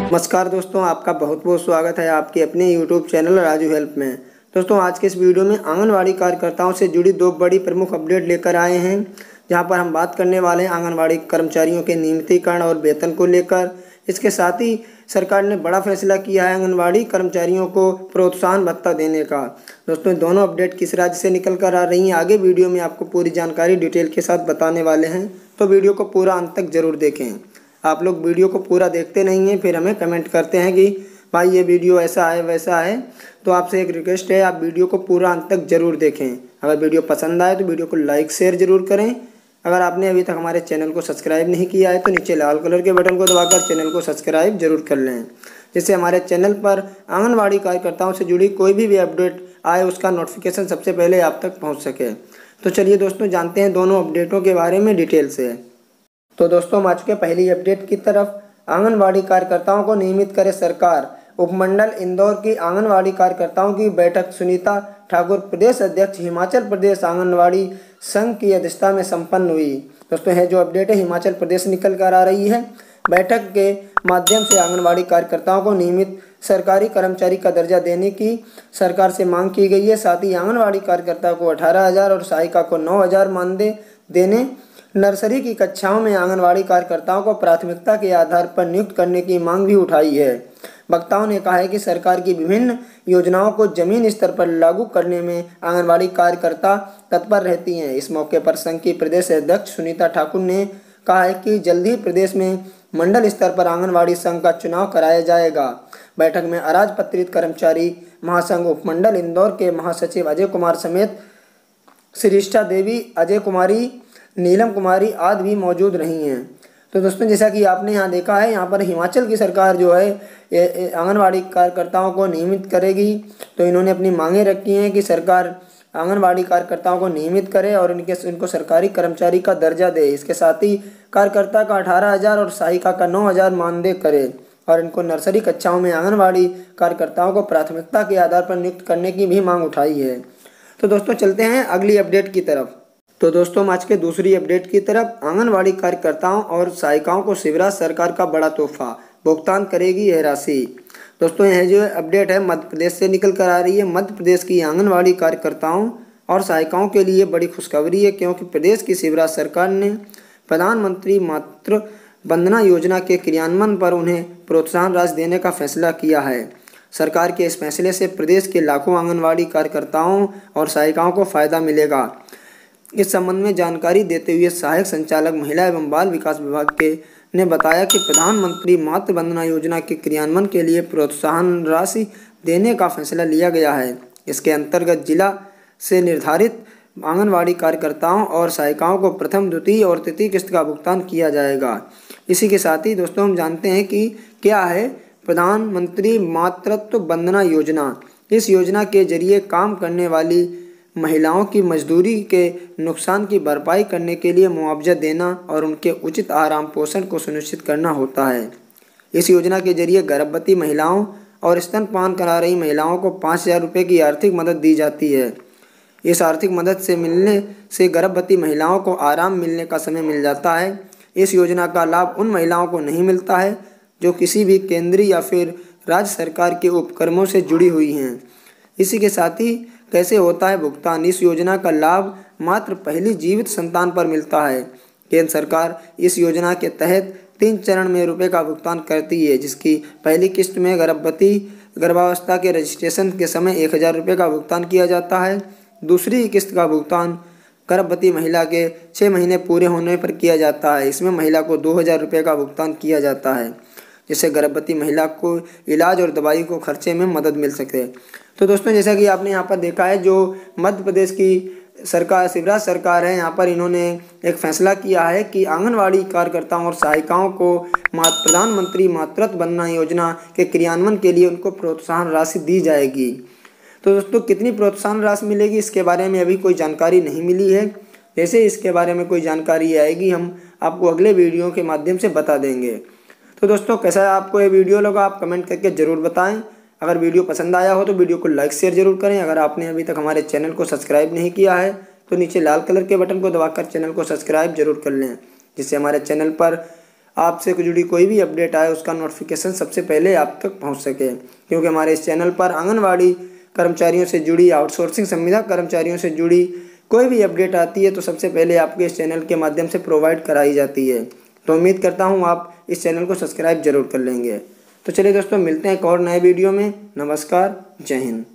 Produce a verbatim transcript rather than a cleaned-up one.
नमस्कार दोस्तों, आपका बहुत बहुत स्वागत है आपके अपने यूट्यूब चैनल राजू हेल्प में। दोस्तों, आज के इस वीडियो में आंगनवाड़ी कार्यकर्ताओं से जुड़ी दो बड़ी प्रमुख अपडेट लेकर आए हैं, जहां पर हम बात करने वाले हैं आंगनवाड़ी कर्मचारियों के नियमितीकरण और वेतन को लेकर। इसके साथ ही सरकार ने बड़ा फैसला किया है आंगनवाड़ी कर्मचारियों को प्रोत्साहन भत्ता देने का। दोस्तों, दोनों अपडेट किस राज्य से निकल कर आ रही हैं, आगे वीडियो में आपको पूरी जानकारी डिटेल के साथ बताने वाले हैं, तो वीडियो को पूरा अंत तक जरूर देखें। आप लोग वीडियो को पूरा देखते नहीं हैं, फिर हमें कमेंट करते हैं कि भाई ये वीडियो ऐसा है वैसा है। तो आपसे एक रिक्वेस्ट है, आप वीडियो को पूरा अंत तक जरूर देखें। अगर वीडियो पसंद आए तो वीडियो को लाइक शेयर जरूर करें। अगर आपने अभी तक हमारे चैनल को सब्सक्राइब नहीं किया है तो नीचे लाल कलर के बटन को दबाकर चैनल को सब्सक्राइब जरूर कर लें, जिससे हमारे चैनल पर आंगनवाड़ी कार्यकर्ताओं से जुड़ी कोई भी, भी अपडेट आए उसका नोटिफिकेशन सबसे पहले आप तक पहुँच सके। तो चलिए दोस्तों, जानते हैं दोनों अपडेटों के बारे में डिटेल से। तो दोस्तों, हम आ चुके पहली अपडेट की तरफ। आंगनवाड़ी कार्यकर्ताओं को नियमित करे सरकार। उपमंडल इंदौर की आंगनवाड़ी कार्यकर्ताओं की बैठक सुनीता ठाकुर, प्रदेश अध्यक्ष, हिमाचल प्रदेश आंगनवाड़ी संघ की अध्यक्षता में संपन्न हुई। दोस्तों, है जो अपडेट है हिमाचल प्रदेश निकल कर आ रही है। बैठक के माध्यम से आंगनवाड़ी कार्यकर्ताओं को नियमित सरकारी कर्मचारी का दर्जा देने की सरकार से मांग की गई है। साथ ही आंगनवाड़ी कार्यकर्ता को अठारह हजार और सहायिका को नौ हजार मानदेय देने, नर्सरी की कक्षाओं में आंगनवाड़ी कार्यकर्ताओं को प्राथमिकता के आधार पर नियुक्त करने की मांग भी उठाई है। वक्ताओं ने कहा है कि सरकार की विभिन्न योजनाओं को जमीन स्तर पर लागू करने में आंगनवाड़ी कार्यकर्ता तत्पर रहती हैं। इस मौके पर संघ की प्रदेश अध्यक्ष सुनीता ठाकुर ने कहा है कि जल्द ही प्रदेश में मंडल स्तर पर आंगनवाड़ी संघ का चुनाव कराया जाएगा। बैठक में अराजपत्रित कर्मचारी महासंघ उपमंडल इंदौर के महासचिव अजय कुमार समेत श्रीष्ठा देवी, अजय कुमारी, नीलम कुमारी आदि भी मौजूद रही हैं। तो दोस्तों, जैसा कि आपने यहाँ देखा है, यहाँ पर हिमाचल की सरकार जो है आंगनवाड़ी कार्यकर्ताओं को नियमित करेगी। तो इन्होंने अपनी मांगें रखी हैं कि सरकार आंगनवाड़ी कार्यकर्ताओं को नियमित करे और इनके इनको सरकारी कर्मचारी का दर्जा दे। इसके साथ ही कार्यकर्ता का अठारह हजार और सहायिका का नौ हजार मानदेय करे और इनको नर्सरी कक्षाओं में आंगनवाड़ी कार्यकर्ताओं को प्राथमिकता के आधार पर नियुक्त करने की भी मांग उठाई है। तो दोस्तों, चलते हैं अगली अपडेट की तरफ। तो दोस्तों, आज के दूसरी अपडेट की तरफ। आंगनवाड़ी कार्यकर्ताओं और सहायिकाओं को शिवराज सरकार का बड़ा तोहफा, भुगतान करेगी यह राशि। दोस्तों, यह जो अपडेट है मध्य प्रदेश से निकल कर आ रही है। मध्य प्रदेश की आंगनवाड़ी कार्यकर्ताओं और सहायिकाओं के लिए बड़ी खुशखबरी है, क्योंकि प्रदेश की शिवराज सरकार ने प्रधानमंत्री मातृ वंदना योजना के क्रियान्वयन पर उन्हें प्रोत्साहन राशि देने का फैसला किया है। सरकार के इस फैसले से प्रदेश के लाखों आंगनवाड़ी कार्यकर्ताओं और सहायिकाओं को फायदा मिलेगा। इस संबंध में जानकारी देते हुए सहायक संचालक महिला एवं बाल विकास विभाग के ने बताया कि प्रधानमंत्री मातृ वंदना योजना के क्रियान्वयन के लिए प्रोत्साहन राशि देने का फैसला लिया गया है। इसके अंतर्गत जिला से निर्धारित आंगनवाड़ी कार्यकर्ताओं और सहायिकाओं को प्रथम, द्वितीय और तृतीय किस्त का भुगतान किया जाएगा। इसी के साथ ही दोस्तों, हम जानते हैं कि क्या है प्रधानमंत्री मातृत्व वंदना योजना। इस योजना के जरिए काम करने वाली महिलाओं की मजदूरी के नुकसान की भरपाई करने के लिए मुआवजा देना और उनके उचित आराम पोषण को सुनिश्चित करना होता है। इस योजना के जरिए गर्भवती महिलाओं और स्तनपान करा रही महिलाओं को पाँच हजार रुपये की आर्थिक मदद दी जाती है। इस आर्थिक मदद से मिलने से गर्भवती महिलाओं को आराम मिलने का समय मिल जाता है। इस योजना का लाभ उन महिलाओं को नहीं मिलता है जो किसी भी केंद्रीय या फिर राज्य सरकार के उपक्रमों से जुड़ी हुई हैं। इसी के साथ ही कैसे होता है भुगतान। इस योजना का लाभ मात्र पहली जीवित संतान पर मिलता है। केंद्र सरकार इस योजना के तहत तीन चरण में रुपए का भुगतान करती है, जिसकी पहली किस्त में गर्भवती गर्भावस्था के रजिस्ट्रेशन के समय एक हजार रुपये का भुगतान किया जाता है। दूसरी किस्त का भुगतान गर्भवती महिला के छः महीने पूरे होने पर किया जाता है। इसमें महिला को दो हजार रुपये का भुगतान किया जाता है, जिससे गर्भवती महिला को इलाज और दवाई को खर्चे में मदद मिल सके। तो दोस्तों, जैसा कि आपने यहाँ पर देखा है, जो मध्य प्रदेश की सरकार शिवराज सरकार है, यहाँ पर इन्होंने एक फैसला किया है कि आंगनवाड़ी कार्यकर्ताओं और सहायिकाओं को प्रधानमंत्री मातृत्व वंदना योजना के क्रियान्वयन के लिए उनको प्रोत्साहन राशि दी जाएगी। तो दोस्तों, कितनी प्रोत्साहन राशि मिलेगी इसके बारे में अभी कोई जानकारी नहीं मिली है। जैसे इसके बारे में कोई जानकारी आएगी हम आपको अगले वीडियो के माध्यम से बता देंगे। तो दोस्तों, कैसा आपको ये वीडियो लगा आप कमेंट करके ज़रूर बताएं। अगर वीडियो पसंद आया हो तो वीडियो को लाइक शेयर जरूर करें। अगर आपने अभी तक हमारे चैनल को सब्सक्राइब नहीं किया है तो नीचे लाल कलर के बटन को दबाकर चैनल को सब्सक्राइब जरूर कर लें, जिससे हमारे चैनल पर आपसे जुड़ी कोई भी अपडेट आए उसका नोटिफिकेशन सबसे पहले आप तक पहुंच सके, क्योंकि हमारे इस चैनल पर आंगनवाड़ी कर्मचारियों से जुड़ी, आउटसोर्सिंग संविदा कर्मचारियों से जुड़ी कोई भी अपडेट आती है तो सबसे पहले आपके इस चैनल के माध्यम से प्रोवाइड कराई जाती है। तो उम्मीद करता हूँ आप इस चैनल को सब्सक्राइब जरूर कर लेंगे। तो चलिए दोस्तों, मिलते हैं एक और नए वीडियो में। नमस्कार, जय हिंद।